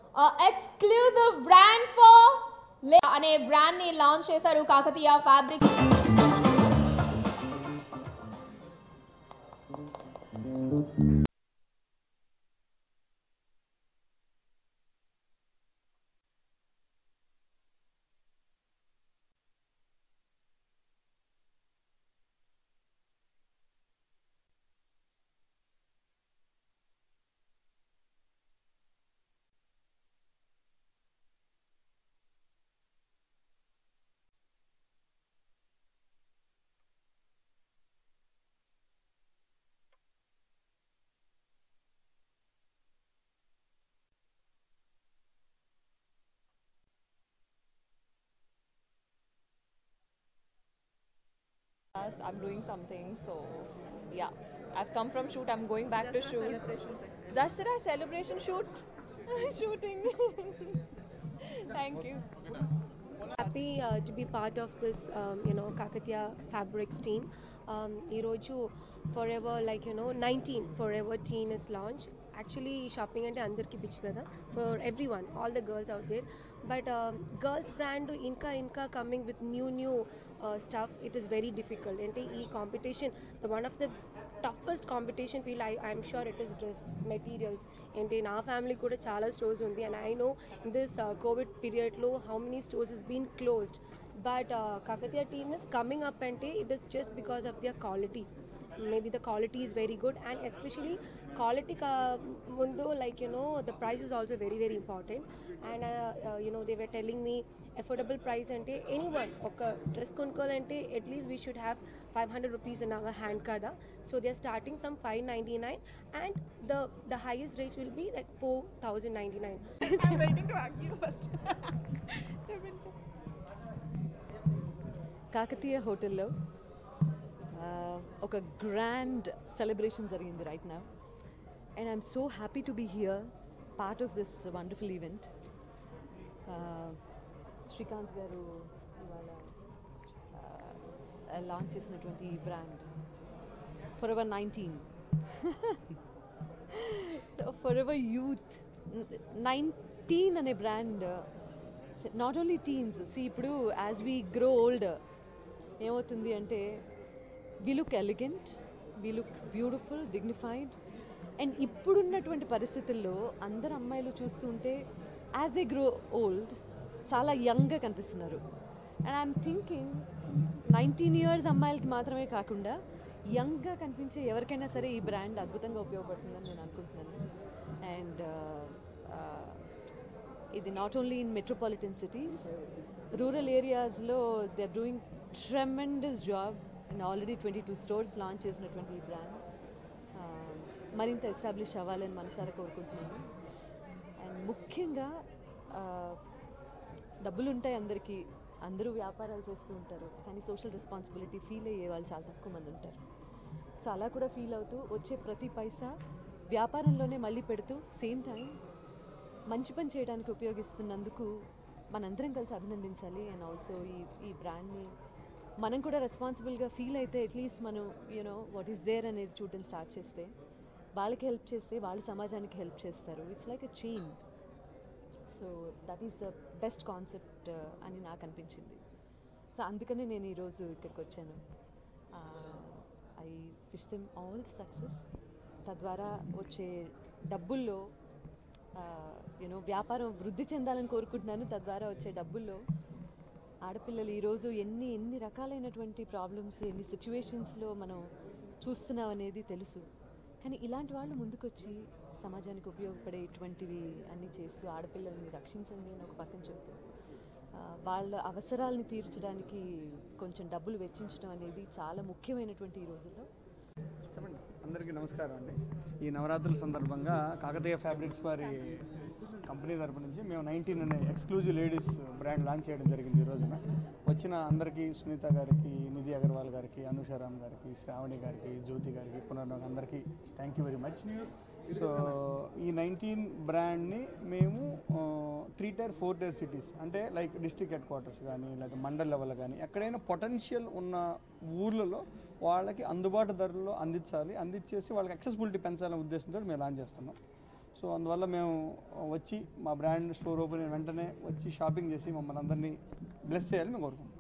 Exclusive brand for అనే brand ని launch చేశారు Kakatiya fabrics. I'm doing something, so yeah, I've come from shoot, I'm going back to shoot. Dasara celebration shoot. Shooting. Thank you. Happy to be part of this Kakatiya Fabrics team. Iroju forever 19 forever teen is launched. Actually shopping ante andarki pichi kada for everyone, all the girls out there, but girls brand inka coming with new stuff. It is very difficult ante ee competition, the one of the toughest competition feel I'm sure it is dress materials. And in our family kuda chala stores undi, and I know in this COVID period lo how many stores has been closed, but Kakatiya team is coming up and it is just because of their quality. Maybe the quality is very good, and especially quality mundo, the price is also very important. And they were telling me affordable price ante anyone oka dress konkovalante at least we should have 500 rupees in our hand kada. So they are starting from 599, and the highest range will be like 4099. I'm waiting to ask you first. Kakatiya హోటల్లో ఒక grand celebration జరిగింది right now, and I'm so happy to be here part of this wonderful event. Srikanth garu ఇవాళ launch చేసినటువంటి ఈ brand forever 19 so forever youth 19 అనే brand not only teens. See ఇప్పుడు as we grow older ఏమవుతుంది అంటే we look elegant, we look beautiful, dignified. And ఇప్పుడున్నటువంటి పరిస్థితుల్లో అందరు అమ్మాయిలు చూస్తుంటే యాజ్ దే గ్రో ఓల్డ్ చాలా యంగ్గా కనిపిస్తున్నారు. అండ్ ఐఎమ్ థింకింగ్ 19 years అమ్మాయిలకి మాత్రమే కాకుండా యంగ్గా కనిపించే ఎవరికైనా సరే ఈ బ్రాండ్ అద్భుతంగా ఉపయోగపడుతుందని నేను అనుకుంటున్నాను. అండ్ ఇది not only in metropolitan cities, rural ఏరియాస్లో they are doing tremendous job. And already 22 stores launch చేసినటువంటి ఈ బ్రాండ్ మరింత ఎస్టాబ్లిష్ అవ్వాలని మనసారా కోరుకుంటున్నాను. అండ్ ముఖ్యంగా డబ్బులు ఉంటాయి అందరికీ, అందరూ వ్యాపారాలు చేస్తూ ఉంటారు, కానీ సోషల్ రెస్పాన్సిబిలిటీ ఫీల్ అయ్యే వాళ్ళు చాలా తక్కువ మంది ఉంటారు. సో అలా కూడా ఫీల్ అవుతూ వచ్చే ప్రతి పైసా వ్యాపారంలోనే మళ్ళీ పెడుతూ సేమ్ టైం మంచి పని చేయడానికి ఉపయోగిస్తున్నందుకు మనందరం కలిసి అభినందించాలి. అండ్ ఆల్సో ఈ బ్రాండ్ని మనం కూడా రెస్పాన్సిబుల్గా ఫీల్ అయితే అట్లీస్ట్ మనం వాట్ ఈస్ దేర్ అనేది చూడడం స్టార్ట్ చేస్తే, వాళ్ళకి హెల్ప్ చేస్తే వాళ్ళు సమాజానికి హెల్ప్ చేస్తారు. It's like a chain. So that is the best concept అని నాకు అనిపించింది. సో అందుకనే నేను ఈరోజు ఇక్కడికి వచ్చాను. I wish them all the success. తద్వారా వచ్చే డబ్బుల్లో వ్యాపారం వృద్ధి చెందాలని కోరుకుంటున్నాను. తద్వారా వచ్చే డబ్బుల్లో ఆడపిల్లలు ఈరోజు ఎన్ని రకాలైనటువంటి ప్రాబ్లమ్స్, ఎన్ని సిచ్యువేషన్స్లో మనం చూస్తున్నాం అనేది తెలుసు. కానీ ఇలాంటి వాళ్ళు ముందుకొచ్చి సమాజానికి ఉపయోగపడేటువంటివి అన్నీ చేస్తూ ఆడపిల్లల్ని రక్షించండి అని ఒక పక్కన చెప్తూ వాళ్ళ అవసరాలని తీర్చడానికి కొంచెం డబ్బులు వెచ్చించడం అనేది చాలా ముఖ్యమైనటువంటి ఈ రోజుల్లో. చెప్పండి. అందరికీ నమస్కారం అండి. ఈ నవరాత్రుల సందర్భంగా కాకతీయ ఫ్యాబ్రిక్స్ వారి కంపెనీ తరపు నుంచి మేము 19 అనే ఎక్స్క్లూజివ్ లేడీస్ బ్రాండ్ లాంచ్ చేయడం జరిగింది. ఈ రోజున వచ్చిన అందరికీ, సునీత గారికి, నిధి అగర్వాల్ గారికి, అనుషారామ్ గారికి, శ్రావణి గారికి, జ్యోతి గారికి, పునర్నగర్ అందరికీ thank you very much. So ఈ 19 బ్రాండ్ని మేము 3 tier 4 tier సిటీస్ అంటే లైక్ డిస్ట్రిక్ట్ హెడ్ క్వార్టర్స్ కానీ లేదా మండల్ లెవెల్ కానీ ఎక్కడైనా పొటెన్షియల్ ఉన్న ఊర్లలో వాళ్ళకి అందుబాటు ధరల్లో అందించేసి వాళ్ళకి యాక్సెసిబిలిటీ పెంచాలనే ఉద్దేశంతో మేము లాంచ్ చేస్తున్నాం. సో అందువల్ల మేము వచ్చి మా బ్రాండ్ స్టోర్ ఓపెన్ అయిన వెంటనే వచ్చి షాపింగ్ చేసి మమ్మల్ని అందరినీ బ్లెస్ చేయాలని మేము కోరుకుంటున్నాం.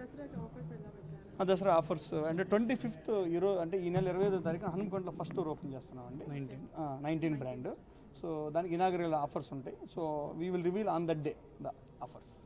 దసరా ఆఫర్స్ అంటే 25th ఈరోజు అంటే ఈ నెల 25వ తారీఖున హనుమకొండలో ఫస్ట్ స్టోర్ ఓపెన్ చేస్తున్నామండి. 19 బ్రాండ్. సో దానికి ఇనాగరల్ ఆఫర్స్ ఉంటాయి. So we will reveal on that day the offers.